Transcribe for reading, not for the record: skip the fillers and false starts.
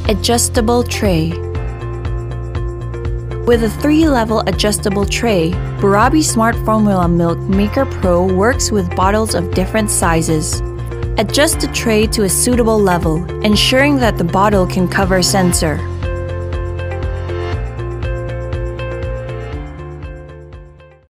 Adjustable tray. With a 3-level adjustable tray, Burabi Smart Formula Milk Maker Pro works with bottles of different sizes. Adjust the tray to a suitable level, ensuring that the bottle can cover sensor.